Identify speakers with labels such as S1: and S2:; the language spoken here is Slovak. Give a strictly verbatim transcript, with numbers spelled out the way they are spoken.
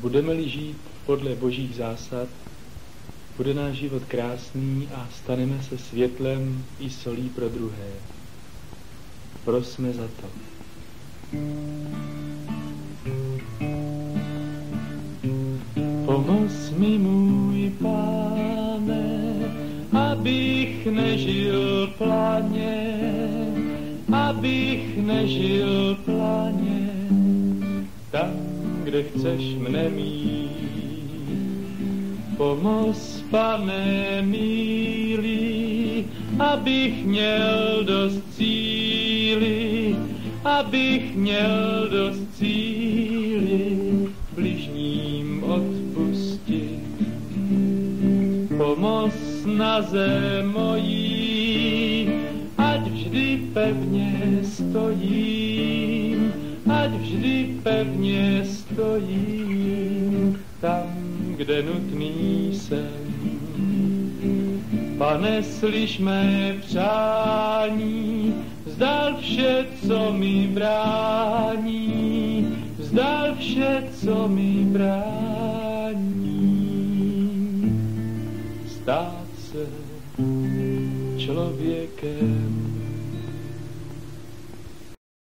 S1: Budeme-li žít podle božích zásad, bude náš život krásný a staneme se světlem i solí pro druhé. Prosme za to. Pomoz mi, můj Páne, abych nežil planě, abych nežil planě, tam, kde chceš mne mít. Pomoz, Pane milý, abych měl dost síly, abych měl dost síly bližním odpustit. Pomoz snaze mojí, ať vždy pevně stojím, ať vždy pevně stojím tam, kde nutný jsem. Pane, slyš mé přání, vzdal vše, co mi brání, vzdal vše, co mi brání. Stát se člověkem.